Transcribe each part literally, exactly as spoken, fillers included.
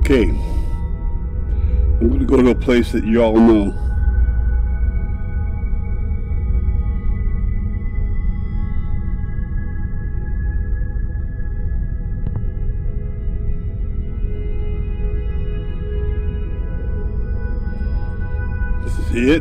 Okay, I'm going to go to a place that you all know. This is it.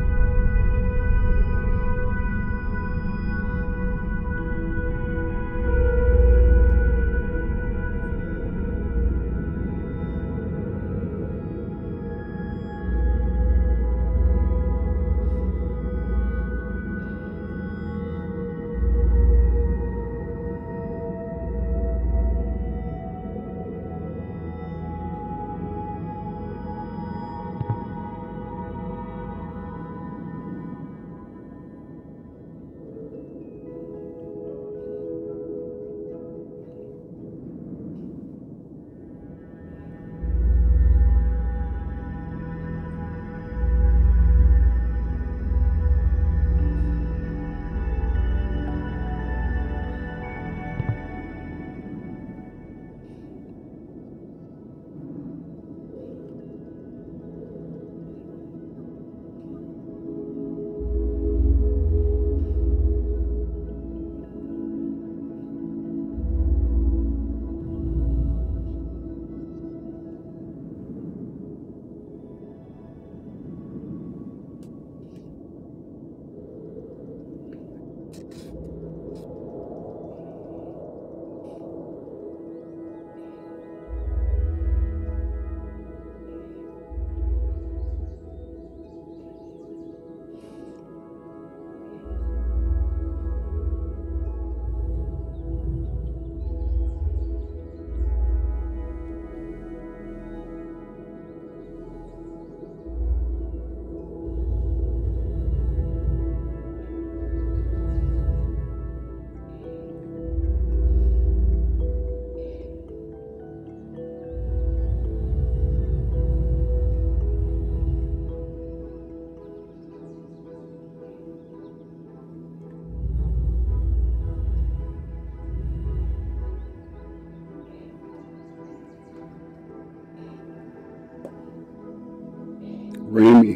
Ramey.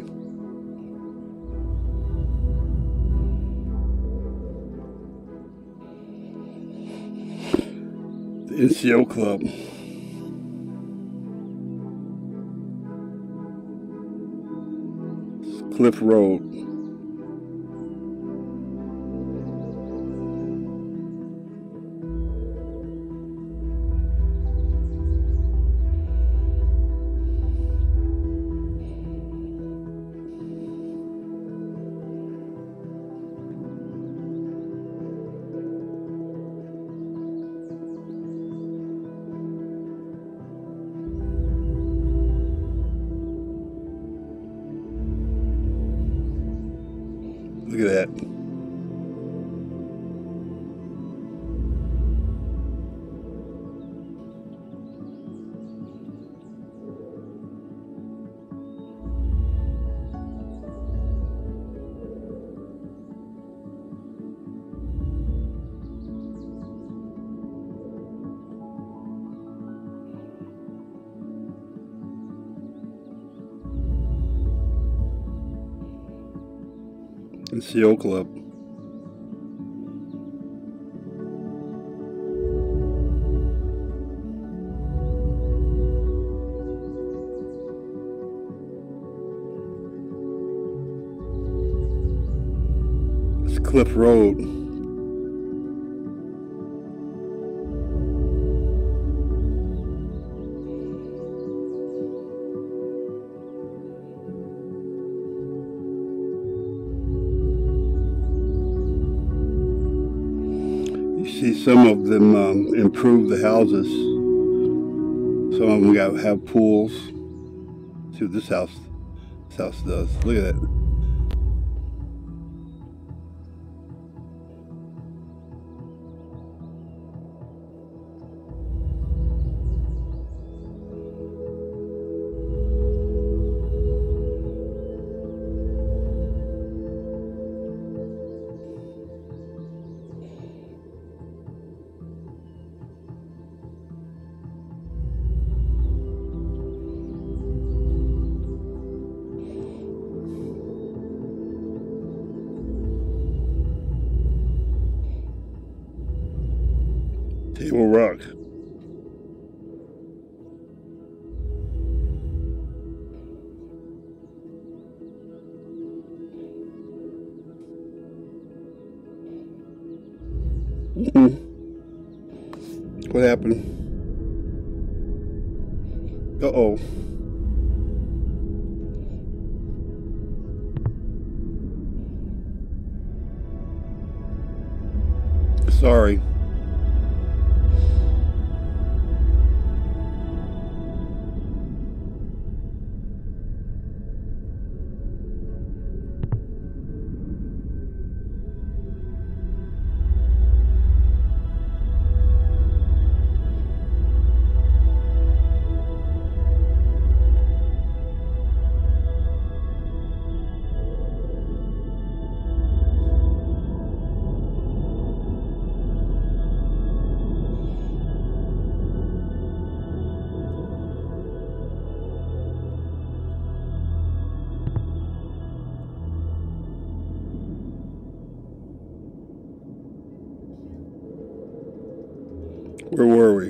The N C O Club. Cliff Road. Look at that. N C O Club. It's Cliff Road. See, some of them um, improve the houses. Some of them got have pools. See what this house, this house does. Look at that. Table Rock. Mm-hmm. What happened? Uh-oh. Sorry. Where were we?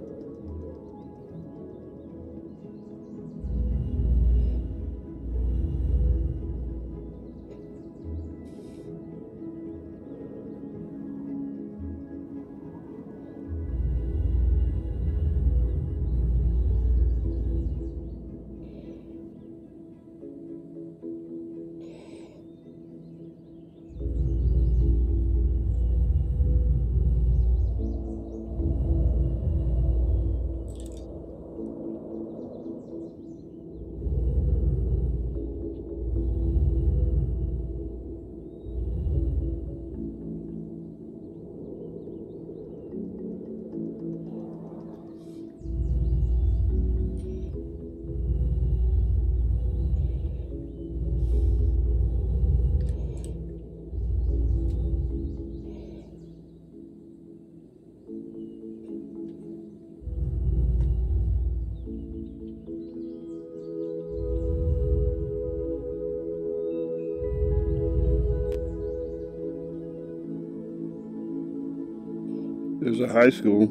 There's a high school.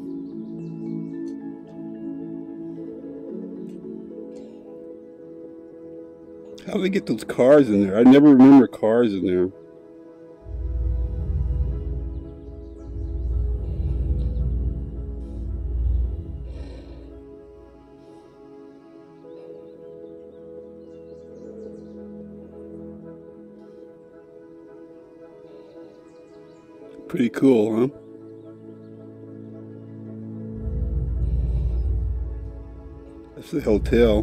How do they get those cars in there? I never remember cars in there. Pretty cool, huh? That's the hotel.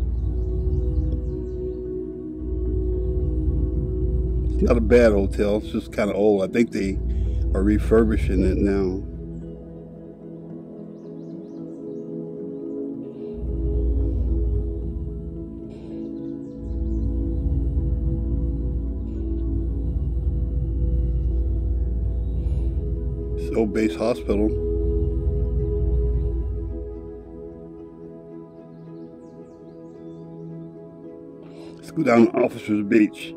It's not a bad hotel, it's just kind of old. I think they are refurbishing it now. It's Old Base Hospital. Let's go down to Officers Beach.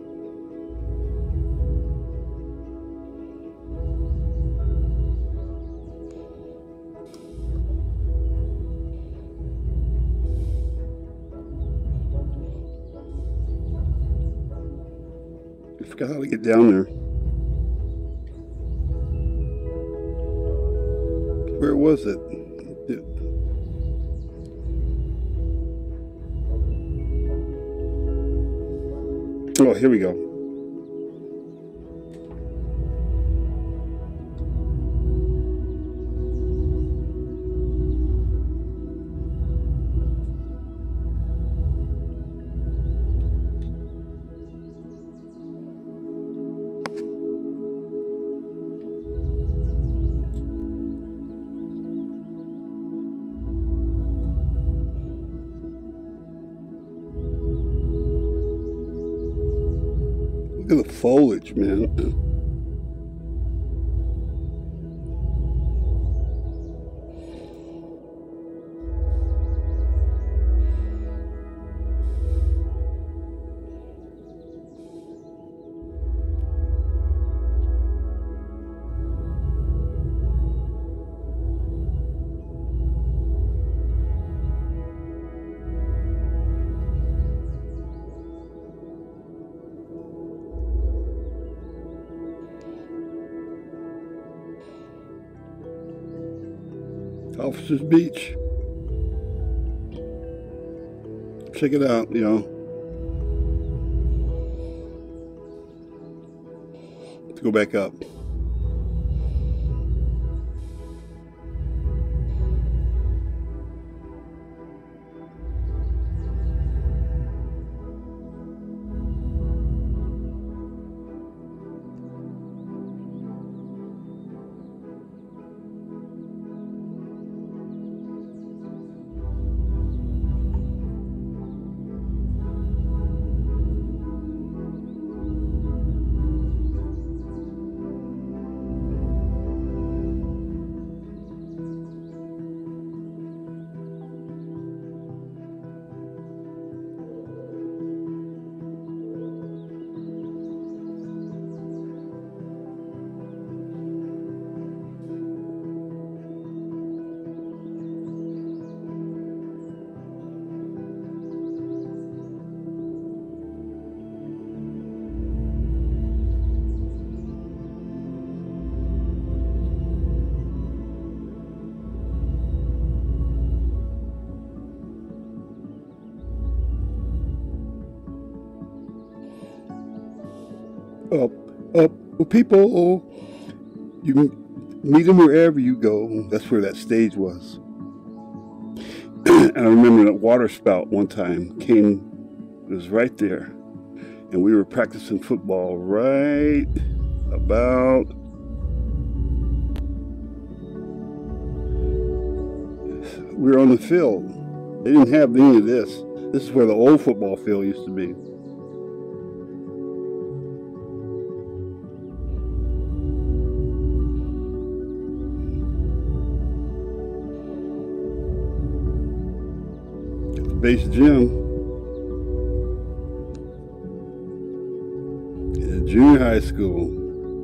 I forgot how to get down there. Where was it? Oh, here we go. Look at the foliage, man. Officers Beach. Check it out, you know. Let's go back up. Up, up, well, people, you can meet them wherever you go. That's where that stage was. And I remember that water spout one time came, it was right there. And we were practicing football right about we were on the field. They didn't have any of this. This is where the old football field used to be. Base gym, in junior high school.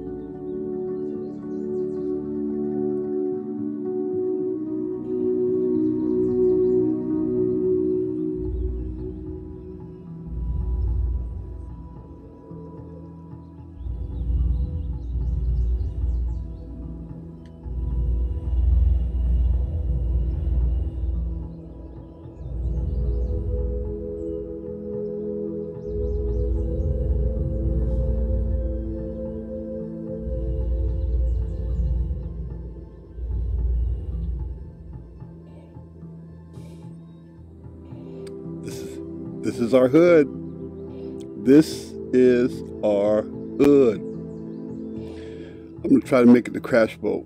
This is our hood. This is our hood. I'm gonna try to make it the crash boat.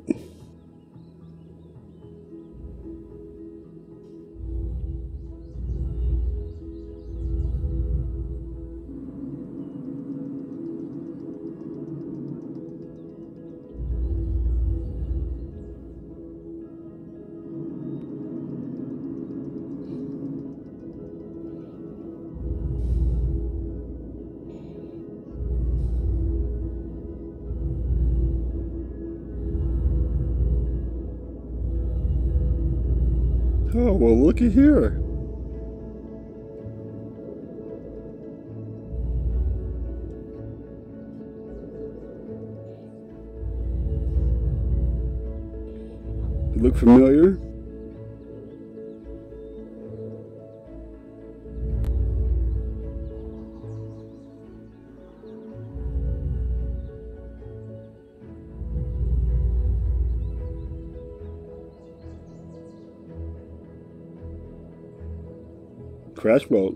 Oh, well, looky here. Look familiar? Crash boat.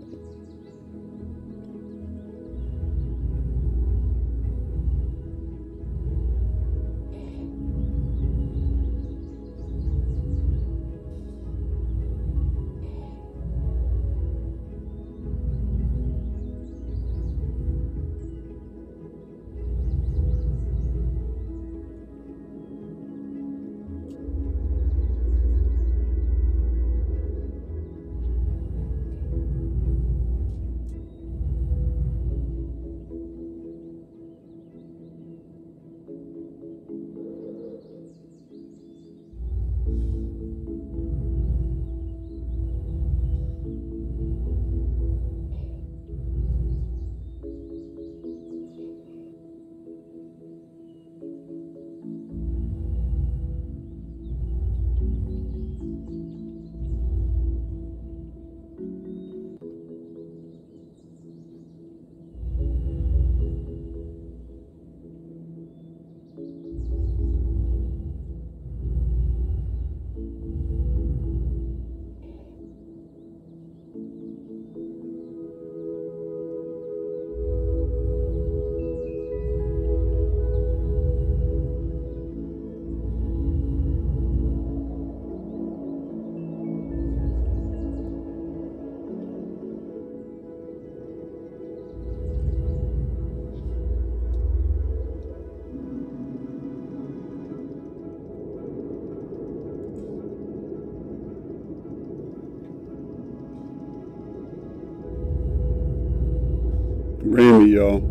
join me, y'all.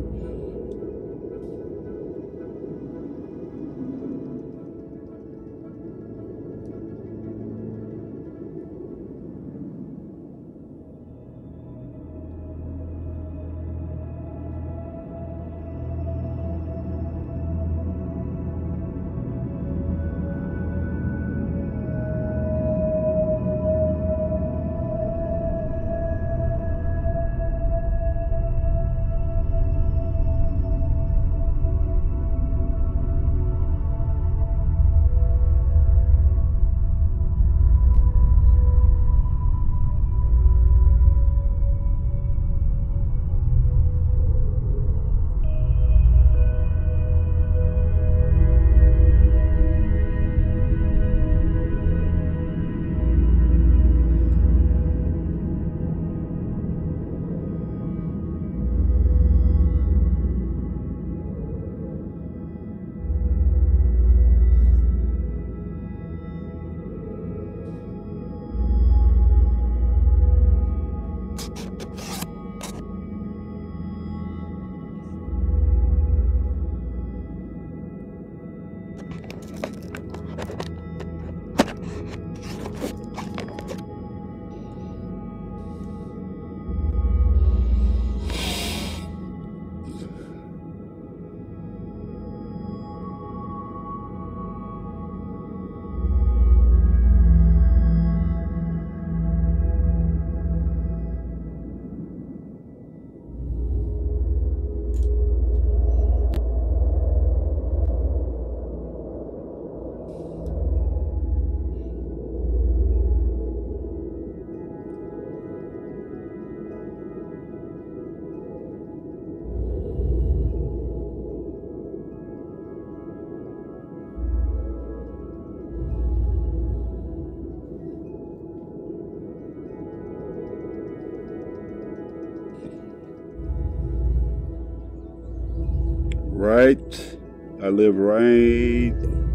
Right, I live right,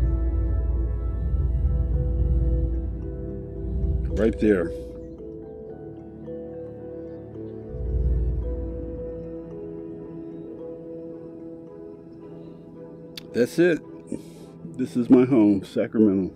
right there. That's it. This is my home, Sacramento.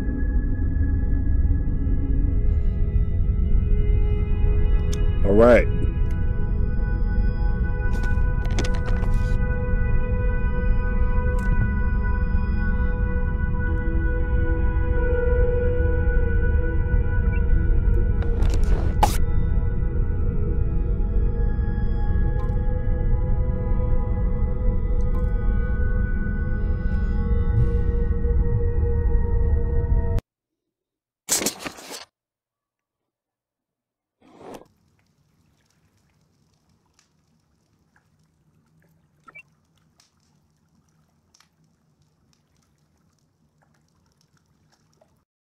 All right.